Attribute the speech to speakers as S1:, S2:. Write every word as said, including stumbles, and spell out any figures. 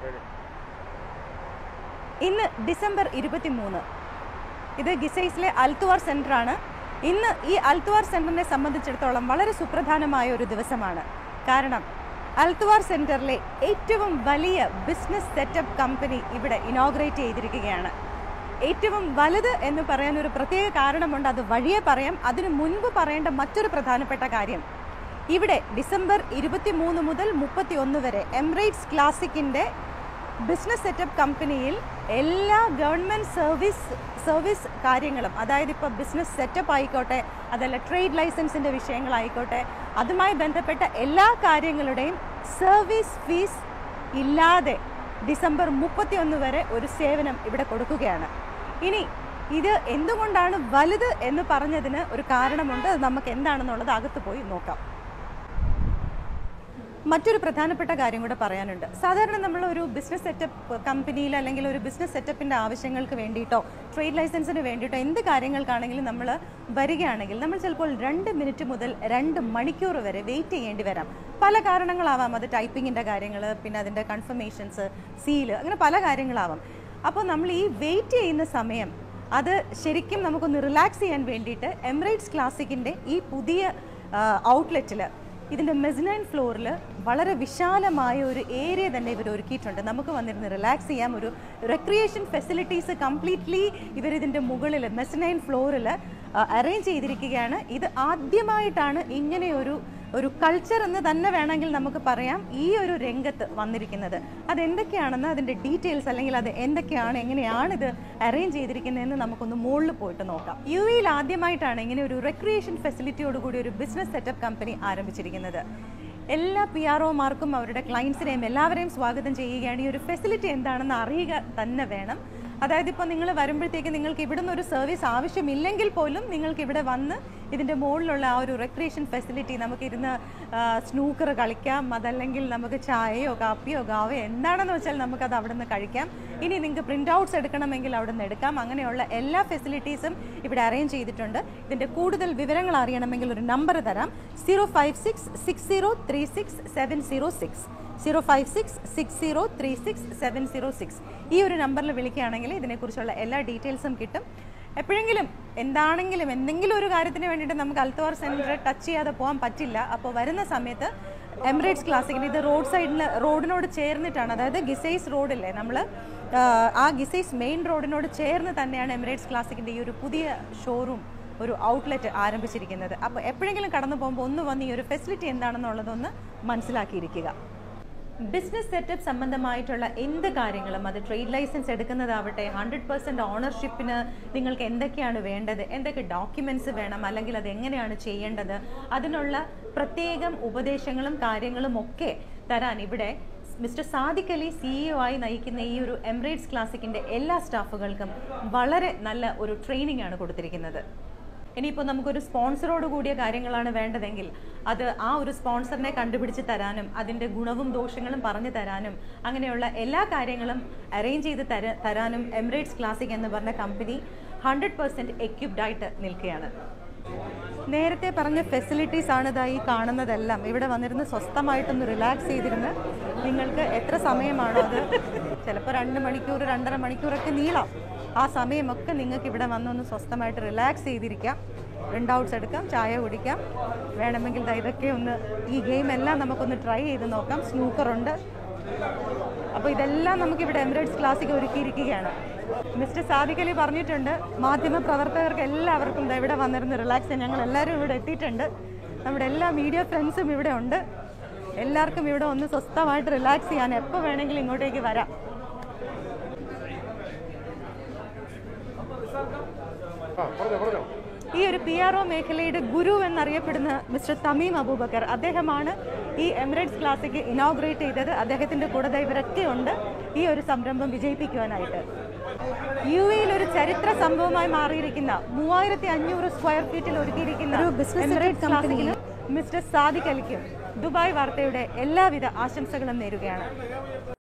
S1: ഇന്ന് ഡിസംബർ ഇരുപത്തിമൂന്ന്. ഇത് ഗിസൈസിലെ അൽത്തുവാർ സെൻ്ററാണ്. ഇന്ന് ഈ അൽത്തുവാർ സെൻ്ററിനെ സംബന്ധിച്ചിടത്തോളം വളരെ സുപ്രധാനമായ ഒരു ദിവസമാണ്. കാരണം അൽത്തുവാർ സെൻ്ററിലെ ഏറ്റവും വലിയ ബിസിനസ് സെറ്റപ്പ് കമ്പനി ഇവിടെ ഇനോഗ്രേറ്റ് ചെയ്തിരിക്കുകയാണ്. ഏറ്റവും വലുത് എന്ന് പറയാൻ ഒരു പ്രത്യേക കാരണമുണ്ട്, അത് വഴിയെ പറയാം. അതിനു മുൻപ് പറയേണ്ട മറ്റൊരു പ്രധാനപ്പെട്ട കാര്യം, ഇവിടെ ഡിസംബർ ഇരുപത്തി മൂന്ന് മുതൽ മുപ്പത്തി ഒന്ന് വരെ എമിറേറ്റ്സ് ക്ലാസിക്കിൻ്റെ ബിസിനസ് സെറ്റപ്പ് കമ്പനിയിൽ എല്ലാ ഗവൺമെൻറ് സർവീസ് സർവീസ് കാര്യങ്ങളും, അതായത് ഇപ്പോൾ ബിസിനസ് സെറ്റപ്പ് ആയിക്കോട്ടെ, അതല്ല ട്രേഡ് ലൈസൻസിൻ്റെ വിഷയങ്ങളായിക്കോട്ടെ, അതുമായി ബന്ധപ്പെട്ട എല്ലാ കാര്യങ്ങളുടെയും സർവീസ് ഫീസ് ഇല്ലാതെ ഡിസംബർ മുപ്പത്തി ഒന്ന് വരെ ഒരു സേവനം ഇവിടെ കൊടുക്കുകയാണ്. ഇനി ഇത് എന്തുകൊണ്ടാണ് വലുത് എന്ന് പറഞ്ഞതിന് ഒരു കാരണമുണ്ട്. അത് നമുക്ക് എന്താണെന്നുള്ളത് അകത്ത് പോയി നോക്കാം. മറ്റൊരു പ്രധാനപ്പെട്ട കാര്യം കൂടെ പറയാനുണ്ട്. സാധാരണ നമ്മൾ ഒരു ബിസിനസ് സെറ്റപ്പ് കമ്പനിയിൽ അല്ലെങ്കിൽ ഒരു ബിസിനസ് സെറ്റപ്പിൻ്റെ ആവശ്യങ്ങൾക്ക് വേണ്ടിയിട്ടോ ട്രേഡ് ലൈസൻസിന് വേണ്ടിയിട്ടോ എന്ത് കാര്യങ്ങൾക്കാണെങ്കിലും നമ്മൾ വരികയാണെങ്കിൽ നമ്മൾ ചിലപ്പോൾ രണ്ട് മിനിറ്റ് മുതൽ രണ്ട് മണിക്കൂർ വരെ വെയിറ്റ് ചെയ്യേണ്ടി വരാം. പല കാരണങ്ങളാവാം. അത് ടൈപ്പിങ്ങിൻ്റെ കാര്യങ്ങൾ, പിന്നെ അതിൻ്റെ കൺഫർമേഷൻസ്, സീല്, അങ്ങനെ പല കാര്യങ്ങളാവാം. അപ്പോൾ നമ്മൾ ഈ വെയിറ്റ് ചെയ്യുന്ന സമയം അത് ശരിക്കും നമുക്കൊന്ന് റിലാക്സ് ചെയ്യാൻ വേണ്ടിയിട്ട് എമിറേറ്റ്സ് ക്ലാസിക്കിൻ്റെ ഈ പുതിയ ഔട്ട്ലെറ്റിൽ ഇതിൻ്റെ മെസ്നൈൻ ഫ്ലോറിൽ വളരെ വിശാലമായ ഒരു ഏരിയ തന്നെ ഇവർ ഒരുക്കിയിട്ടുണ്ട്. നമുക്ക് വന്നിരുന്ന് റിലാക്സ് ചെയ്യാം. ഒരു റെക്രിയേഷൻ ഫെസിലിറ്റീസ് കംപ്ലീറ്റ്ലി ഇവരിതിൻ്റെ മുകളിൽ മെസ്നൈൻ ഫ്ലോറിൽ അറേഞ്ച് ചെയ്തിരിക്കുകയാണ്. ഇത് ആദ്യമായിട്ടാണ് ഇങ്ങനെയൊരു ഒരു കൾച്ചർ എന്ന് തന്നെ വേണമെങ്കിൽ നമുക്ക് പറയാം ഈ ഒരു രംഗത്ത് വന്നിരിക്കുന്നത്. അതെന്തൊക്കെയാണെന്ന് അതിൻ്റെ ഡീറ്റെയിൽസ് അല്ലെങ്കിൽ അത് എന്തൊക്കെയാണ്, എങ്ങനെയാണ് ഇത് അറേഞ്ച് ചെയ്തിരിക്കുന്നതെന്ന് നമുക്കൊന്ന് മുകളിൽ പോയിട്ട് നോക്കാം. യു എയിൽ ആദ്യമായിട്ടാണ് ഇങ്ങനെ ഒരു റെക്രിയേഷൻ ഫെസിലിറ്റിയോടുകൂടി ഒരു ബിസിനസ് സെറ്റപ്പ് കമ്പനി ആരംഭിച്ചിരിക്കുന്നത്. എല്ലാ പി ആർ ഒമാർക്കും അവരുടെ ക്ലയൻസിനെയും എല്ലാവരെയും സ്വാഗതം ചെയ്യുകയാണ്. ഈ ഒരു ഫെസിലിറ്റി എന്താണെന്ന് അറിയുക തന്നെ വേണം. അതായത് ഇപ്പോൾ നിങ്ങൾ വരുമ്പോഴത്തേക്ക് നിങ്ങൾക്ക് ഇവിടുന്ന് ഒരു സർവീസ് ആവശ്യമില്ലെങ്കിൽ പോലും നിങ്ങൾക്ക് ഇവിടെ വന്ന് ഇതിൻ്റെ മുകളിലുള്ള ആ ഒരു റെക്രിയേഷൻ ഫെസിലിറ്റി, നമുക്കിരുന്ന് സ്നൂക്കർ കളിക്കാം, അതല്ലെങ്കിൽ നമുക്ക് ചായയോ കാപ്പിയോ ഗാവയോ എന്താണെന്ന് വെച്ചാൽ നമുക്കത് അവിടെ നിന്ന് കഴിക്കാം. ഇനി നിങ്ങൾക്ക് പ്രിൻ്റ് ഔട്ട്സ് എടുക്കണമെങ്കിൽ അവിടെ നിന്ന് എടുക്കാം. അങ്ങനെയുള്ള എല്ലാ ഫെസിലിറ്റീസും ഇവിടെ അറേഞ്ച് ചെയ്തിട്ടുണ്ട്. ഇതിൻ്റെ കൂടുതൽ വിവരങ്ങൾ അറിയണമെങ്കിൽ ഒരു നമ്പർ തരാം, zero five six six zero three six seven zero six zero five six six zero three six seven zero six. ഈ ഒരു നമ്പറിൽ വിളിക്കുകയാണെങ്കിൽ ഇതിനെക്കുറിച്ചുള്ള എല്ലാ ഡീറ്റെയിൽസും കിട്ടും. എപ്പോഴെങ്കിലും എന്താണെങ്കിലും എന്തെങ്കിലും ഒരു കാര്യത്തിന് വേണ്ടിയിട്ട് നമുക്ക് അൽത്തുവാർ സെൻറ്റർ ടച്ച് ചെയ്യാതെ പോകാൻ പറ്റില്ല. അപ്പോൾ വരുന്ന സമയത്ത് എമിറേറ്റ്സ് ക്ലാസിക്കിന് ഇത് റോഡ് സൈഡിൽ റോഡിനോട് ചേർന്നിട്ടാണ്, അതായത് ഗിസൈസ് റോഡില്ലേ, നമ്മൾ ആ ഗിസൈസ് മെയിൻ റോഡിനോട് ചേർന്ന് തന്നെയാണ് എമിറേറ്റ്സ് ക്ലാസിക്കിൻ്റെ ഈ ഒരു പുതിയ ഷോറൂം, ഒരു ഔട്ട്ലെറ്റ് ആരംഭിച്ചിരിക്കുന്നത്. അപ്പോൾ എപ്പോഴെങ്കിലും കടന്നു പോകുമ്പോൾ ഒന്ന് വന്ന് ഈ ഒരു ഫെസിലിറ്റി എന്താണെന്നുള്ളതൊന്ന് മനസ്സിലാക്കിയിരിക്കുക. ബിസിനസ് സെറ്റപ്പ് സംബന്ധമായിട്ടുള്ള എന്ത് കാര്യങ്ങളും, അത് ട്രേഡ് ലൈസൻസ് എടുക്കുന്നതാവട്ടെ, ഹൺഡ്രഡ് പെർസെൻറ്റ് ഓണർഷിപ്പിന് നിങ്ങൾക്ക് എന്തൊക്കെയാണ് വേണ്ടത്, എന്തൊക്കെ ഡോക്യുമെൻറ്റ്സ് വേണം, അല്ലെങ്കിൽ അത് എങ്ങനെയാണ് ചെയ്യേണ്ടത്, അതിനുള്ള പ്രത്യേകം ഉപദേശങ്ങളും കാര്യങ്ങളും ഒക്കെ തരാൻ ഇവിടെ മിസ്റ്റർ സാദിഖ് അലി സിഇഒ ആയി നയിക്കുന്ന ഈ ഒരു എമിറേറ്റ്സ് ക്ലാസിക്കിൻ്റെ എല്ലാ സ്റ്റാഫുകൾക്കും വളരെ നല്ല ഒരു ട്രെയിനിങ് ആണ് കൊടുത്തിരിക്കുന്നത്. ഇനിയിപ്പോൾ നമുക്കൊരു സ്പോൺസറോട് കൂടിയ കാര്യങ്ങളാണ് വേണ്ടതെങ്കിൽ അത് ആ ഒരു സ്പോൺസറിനെ കണ്ടുപിടിച്ച് തരാനും അതിൻ്റെ ഗുണവും ദോഷങ്ങളും പറഞ്ഞു തരാനും അങ്ങനെയുള്ള എല്ലാ കാര്യങ്ങളും അറേഞ്ച് ചെയ്ത് തര തരാനും എമിറേറ്റ്സ് ക്ലാസിക് എന്ന് പറഞ്ഞ കമ്പനി ഹൺഡ്രഡ് പെർസെൻറ്റ് എക്യുപ്ഡ് ആയിട്ട് നിൽക്കുകയാണ്. നേരത്തെ പറഞ്ഞ ഫെസിലിറ്റീസ് ആണ് ഇതായി കാണുന്നതെല്ലാം. ഇവിടെ വന്നിരുന്ന് സ്വസ്ഥമായിട്ടൊന്ന് റിലാക്സ് ചെയ്തിരുന്ന് നിങ്ങൾക്ക് എത്ര സമയമാണോ, അത് ചിലപ്പോൾ രണ്ട് മണിക്കൂർ രണ്ടര മണിക്കൂറൊക്കെ നീളാം, ആ സമയമൊക്കെ നിങ്ങൾക്ക് ഇവിടെ വന്നൊന്ന് സ്വസ്ഥമായിട്ട് റിലാക്സ് ചെയ്തിരിക്കാം. പ്രിൻ്റ് ഔട്ട്സ് എടുക്കാം, ചായ കുടിക്കാം, വേണമെങ്കിൽ ഇതൊക്കെ ഒന്ന് ഈ ഗെയിം എല്ലാം നമുക്കൊന്ന് ട്രൈ ചെയ്ത് നോക്കാം. സ്നൂക്കറുണ്ട്. അപ്പോൾ ഇതെല്ലാം നമുക്കിവിടെ എമിറേറ്റ്സ് ക്ലാസിക് ഒരുക്കിയിരിക്കുകയാണ്. മിസ്റ്റർ സാദിഖ് അലി പറഞ്ഞിട്ടുണ്ട് മാധ്യമ പ്രവർത്തകർക്ക് എല്ലാവർക്കും ഇവിടെ വന്നിരുന്ന് റിലാക്സ് ചെയ്യാൻ. ഞങ്ങൾ എല്ലാവരും ഇവിടെ എത്തിയിട്ടുണ്ട്. നമ്മുടെ എല്ലാ മീഡിയ ഫ്രണ്ട്സും ഇവിടെ ഉണ്ട്. എല്ലാവർക്കും ഇവിടെ ഒന്ന് സ്വസ്ഥമായിട്ട് റിലാക്സ് ചെയ്യാൻ എപ്പോൾ വേണമെങ്കിലും ഇങ്ങോട്ടേക്ക് വരാം. ഈ ഒരു പി ആർ ഒ മേഖലയുടെ ഗുരു എന്നറിയപ്പെടുന്ന മിസ്റ്റർ തമീം അബൂബക്കർ, അദ്ദേഹമാണ് ഈ എമിറേറ്റ്സ് ക്ലാസിക് ഇനോഗ്രേറ്റ് ചെയ്തത്. അദ്ദേഹത്തിൻ്റെ കൂടെ ഇവരൊക്കെ ഉണ്ട് ഈ ഒരു സംരംഭം വിജയിപ്പിക്കുവാനായിട്ട്. യു എയിൽ ഒരു ചരിത്ര സംഭവമായി മാറിയിരിക്കുന്ന മൂവായിരത്തി അഞ്ഞൂറ് സ്ക്വയർ ഫീറ്റിൽ ഒരുക്കിയിരിക്കുന്ന ഒരു ബിസിനസ് ക്ലാസിക്കിനും മിസ്റ്റർ സാദിഖ് അലിക്കും ദുബായ് വാർത്തയുടെ എല്ലാവിധ ആശംസകളും നേരുകയാണ്.